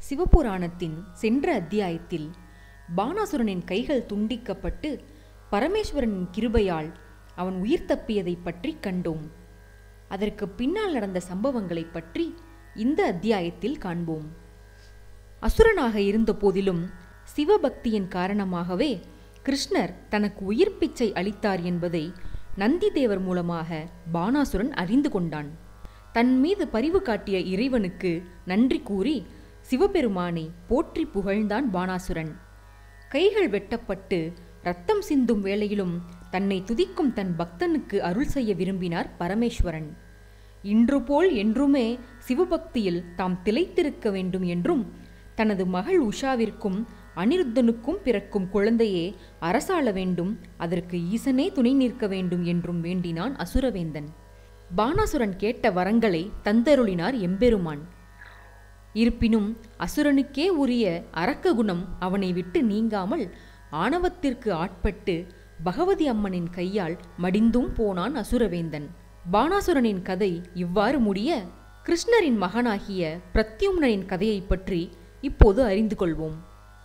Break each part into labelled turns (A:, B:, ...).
A: சிவபுராணத்தின் சென்ற அத்தியாயத்தில் பானாசுரனின் கைகள் துண்டிக்கப்பட்டு பரமேஸ்வரனின் கிருபையால் அவன் உயிர் தப்பியதை பற்றி கண்டோம். அதற்கு பின்னால் நடந்த சம்பவங்களை பற்றி இந்த அத்தியாயத்தில் காண்போம். அசுரனாக இருந்த போதிலும் சிவபக்தியின் காரணமாகவே கிருஷ்ணர் தனக்கு உயிர் பிச்சை அளித்தார் என்பதை நந்தி தேவர் மூலமாக பானாசுரன் அறிந்து கொண்டான். தன் மீது பரிவு காட்டிய இறைவனுக்கு நன்றி கூறி சிவபெருமானை போற்றி புகழ்ந்தான் பானாசுரன். கைகள் வெட்டப்பட்டு இரத்தம் சிந்தும் வேளையிலும் தன்னை துதிக்கும் தன் பக்தனுக்கு அருள் செய்ய விரும்பினார் பரமேஸ்வரன். இன்று போல் என்றுமே சிவபக்தியில் தாம் திளைத்திருக்க வேண்டும் என்றும் தனது மகள் உஷாவிற்கும் அனிருத்தனுக்கும் பிறக்கும் குழந்தையே அரசாள வேண்டும், அதற்கு ஈசனே துணை நிற்க வேண்டும் என்றும் வேண்டினான் அசுரவேந்தன். பானாசுரன் கேட்ட வரங்களை தந்தருளினார் எம்பெருமான். இருப்பினும் அசுரனுக்கே உரிய அரக்க குணம் அவனை விட்டு நீங்காமல் ஆணவத்திற்கு ஆட்பட்டு பகவதி அம்மனின் கையால் மடிந்தும் போனான் அசுரவேந்தன். பானாசுரனின் கதை இவ்வாறு முடிய, கிருஷ்ணரின் மகனாகிய பிரத்யும்னனின் கதையை பற்றி இப்போது அறிந்து கொள்வோம்.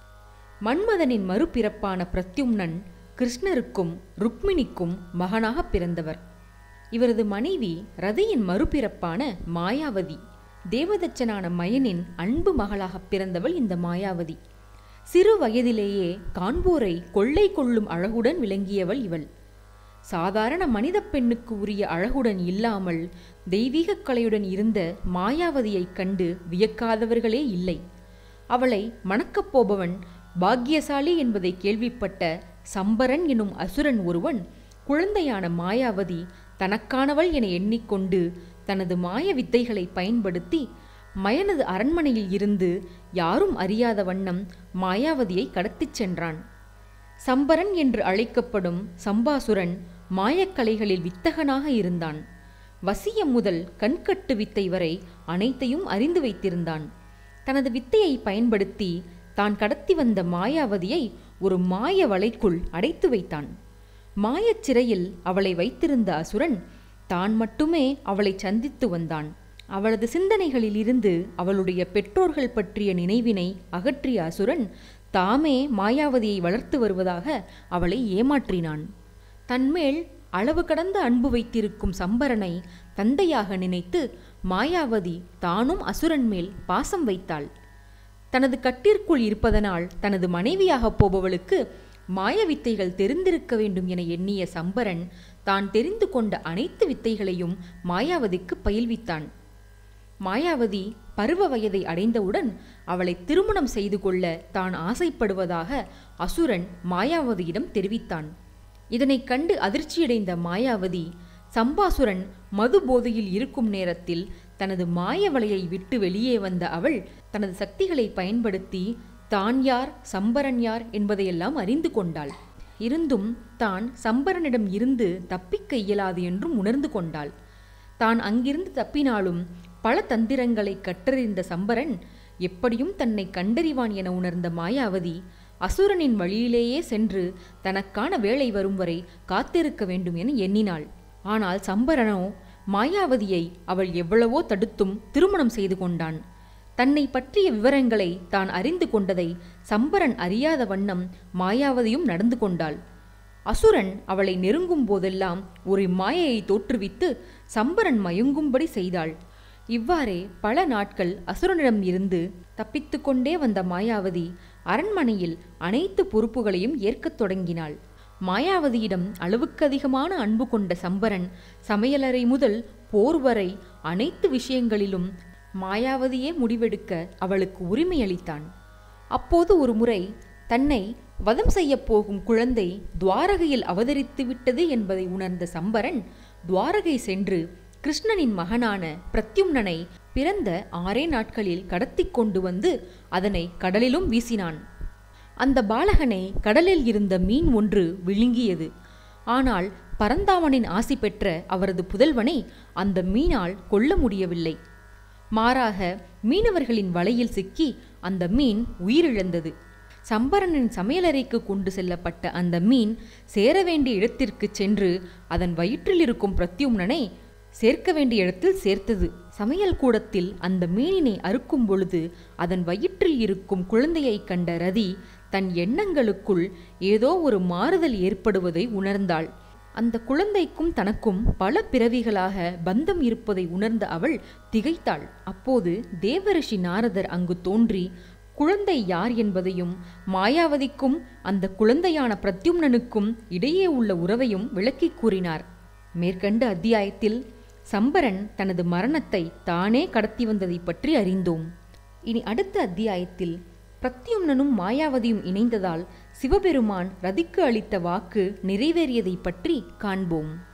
A: மன்மதனின் மறுபிறப்பான பிரத்யும்னன் கிருஷ்ணருக்கும் ருக்மிணிக்கும் மகனாக பிறந்தவர். இவரது மனைவி ரதியின் மறுபிறப்பான மாயாவதி. தேவதச்சனான மயனின் அன்பு மகளாக பிறந்தவள் இந்த மாயாவதி. சிறு வயதிலேயே காண்போரை கொள்ளை கொள்ளும் அழகுடன் விளங்கியவள் இவள். சாதாரண மனித பெண்ணுக்கு உரிய அழகுடன் இல்லாமல் தெய்வீக கலையுடன் இருந்த மாயாவதியைக் கண்டு வியக்காதவர்களே இல்லை. அவளை மணக்கப் போபவன் பாக்கியசாலி என்பதை கேள்விப்பட்ட சம்பரன் எனும் அசுரன் ஒருவன் குழந்தையான மாயாவதி தனக்கானவள் என எண்ணிக்கொண்டு தனது மாய வித்தைகளை பயன்படுத்தி மயனது அரண்மனையில் இருந்து யாரும் அறியாத வண்ணம் மாயாவதியை கடத்திச் சென்றான். சம்பரன் என்று அழைக்கப்படும் சம்பாசுரன் மாயக்கலைகளில் வித்தகனாக இருந்தான். வசியம் முதல் கண்கட்டு வித்தை வரை அனைத்தையும் அறிந்து வைத்திருந்தான். தனது வித்தையை பயன்படுத்தி தான் கடத்தி வந்த மாயாவதியை ஒரு மாய வலைக்குள் அடைத்து வைத்தான். மாயச் சிறையில் அவளை வைத்திருந்த அசுரன் தான் மட்டுமே அவளை சந்தித்து வந்தான். அவளது சிந்தனைகளில் இருந்து அவளுடைய பெற்றோர்கள் பற்றிய நினைவினை அகற்றிய அசுரன் தாமே மாயாவதியை வளர்த்து வருவதாக அவளை ஏமாற்றினான். தன்மேல் அளவு கடந்த அன்பு வைத்திருக்கும் சம்பரனை தந்தையாக நினைத்து மாயாவதி தானும் அசுரன் மேல் பாசம் வைத்தாள். தனது கட்டிற்குள் இருப்பதனால் தனது மனைவியாகப் போபவளுக்கு மாய வித்தைகள் தெரிந்திருக்க வேண்டும் என எண்ணிய சம்பரன் தான் தெரிந்து கொண்ட அனைத்து வித்தைகளையும் மாயாவதிக்கு பயில்வித்தான். மாயாவதி பருவ வயதை அடைந்தவுடன் அவளை திருமணம் செய்து கொள்ள தான் ஆசைப்படுவதாக அசுரன் மாயாவதியிடம் தெரிவித்தான். இதனைக் கண்டு அதிர்ச்சியடைந்த மாயாவதி சம்பாசுரன் மது போதையில் இருக்கும் நேரத்தில் தனது மாய வலையை விட்டு வெளியே வந்த அவள் தனது சக்திகளை பயன்படுத்தி தான் யார் சம்பரன் யார் என்பதையெல்லாம் அறிந்து கொண்டாள். இருந்தும் தான் சம்பரனிடம் இருந்து தப்பிக்க இயலாது என்றும் உணர்ந்து கொண்டாள். தான் அங்கிருந்து தப்பினாலும் பல தந்திரங்களை கற்றறிந்த சம்பரன் எப்படியும் தன்னை கண்டறிவான் என உணர்ந்த மாயாவதி அசுரனின் வழியிலேயே சென்று தனக்கான வேளை வரும் வரை காத்திருக்க வேண்டும் என எண்ணினாள். ஆனால் சம்பரனோ மாயாவதியை அவள் எவ்வளவோ தடுத்தும் திருமணம் செய்து கொண்டான். தன்னை பற்றிய விவரங்களை தான் அறிந்து கொண்டதை சம்பரன் அறியாத வண்ணம் மாயாவதியும் நடந்து கொண்டாள். அசுரன் அவளை நெருங்கும் போதெல்லாம் ஒரு மாயையை தோற்றுவித்து சம்பரன் மயங்கும்படி செய்தாள். இவ்வாறே பல நாட்கள் அசுரனிடம் இருந்து தப்பித்து கொண்டே வந்த மாயாவதி அரண்மனையில் அனைத்து பொறுப்புகளையும் ஏற்கத் தொடங்கினாள். மாயாவதியிடம் அளவுக்கு அதிகமான அன்பு கொண்ட சம்பரன் சமையலறை முதல் போர் வரை அனைத்து விஷயங்களிலும் மாயாவதியே முடிவெடுக்க அவளுக்கு உரிமை அளித்தான். அப்போது ஒரு முறை தன்னை வதம் செய்ய போகும் குழந்தை துவாரகையில் அவதரித்து விட்டது என்பதை உணர்ந்த சம்பரன் துவாரகை சென்று கிருஷ்ணனின் மகனான பிரத்யும்னனை பிறந்த 6 நாட்களில் கடத்தி கொண்டு வந்து அதனை கடலிலும் வீசினான். அந்த பாலகனை கடலில் இருந்த மீன் ஒன்று விழுங்கியது. ஆனால் பரந்தாமனின் ஆசி பெற்ற அவரது புதல்வனை அந்த மீனால் கொல்ல முடியவில்லை. மாறாக மீனவர்களின் வலையில் சிக்கி அந்த மீன் உயிரிழந்தது. சம்பரனின் சமையலறைக்கு கொண்டு செல்லப்பட்ட அந்த மீன் சேர வேண்டிய இடத்திற்கு சென்று அதன் வயிற்றில் இருக்கும் பிரத்யும்னனை சேர்க்க வேண்டிய இடத்தில் சேர்த்தது. சமையல் கூடத்தில் அந்த மீனினை அறுக்கும் பொழுது அதன் வயிற்றில் இருக்கும் குழந்தையை கண்ட ரதி தன் எண்ணங்களுக்குள் ஏதோ ஒரு மாறுதல் ஏற்படுவதை உணர்ந்தாள். அந்த குழந்தைக்கும் தனக்கும் பல பிறவிகளாக பந்தம் இருப்பதை உணர்ந்த அவள் திகைத்தாள். அப்போது தேவரிஷி நாரதர் அங்கு தோன்றி குழந்தை யார் என்பதையும் மாயாவதிக்கும் அந்த குழந்தையான பிரத்யும்னனுக்கும் இடையே உள்ள உறவையும் விளக்கிக் கூறினார். மேற்கண்ட அத்தியாயத்தில் சம்பரன் தனது மரணத்தை தானே கடத்தி வந்ததை பற்றி அறிந்தோம். இனி அடுத்த அத்தியாயத்தில் பிரத்யும்னனும் மாயாவதியும் இணைந்ததால் சிவபெருமான் ரதிக்கு அளித்த வாக்கு நிறைவேறியதை பற்றி காண்போம்.